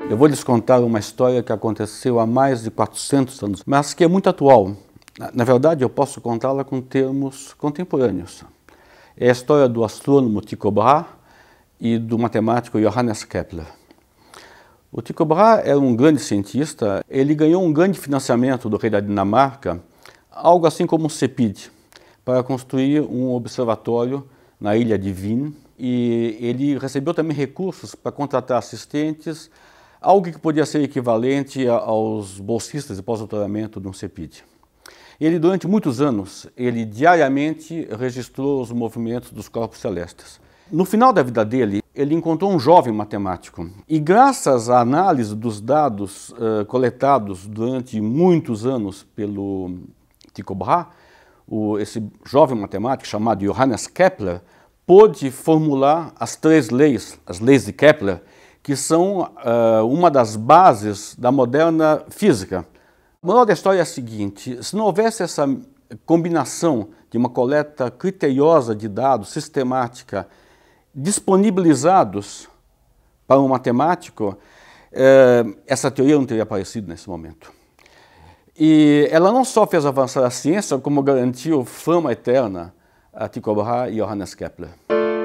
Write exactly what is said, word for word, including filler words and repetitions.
Eu vou lhes contar uma história que aconteceu há mais de quatrocentos anos, mas que é muito atual. Na verdade, eu posso contá-la com termos contemporâneos. É a história do astrônomo Tycho Brahe e do matemático Johannes Kepler. O Tycho Brahe era um grande cientista. Ele ganhou um grande financiamento do rei da Dinamarca, algo assim como um CEPID, para construir um observatório na ilha de Hven, e ele recebeu também recursos para contratar assistentes, algo que podia ser equivalente aos bolsistas de pós-doutoramento de um CEPID. Ele, durante muitos anos, ele diariamente registrou os movimentos dos corpos celestes. No final da vida dele, ele encontrou um jovem matemático e, graças à análise dos dados uh, coletados durante muitos anos pelo Tycho Brahe, o, esse jovem matemático chamado Johannes Kepler pôde formular as três leis, as leis de Kepler, que são uh, uma das bases da moderna física. A moral da história é a seguinte: se não houvesse essa combinação de uma coleta criteriosa de dados, sistemática, disponibilizados para um matemático, eh, essa teoria não teria aparecido nesse momento. E ela não só fez avançar a ciência, como garantiu fama eterna a Tycho Brahe e Johannes Kepler.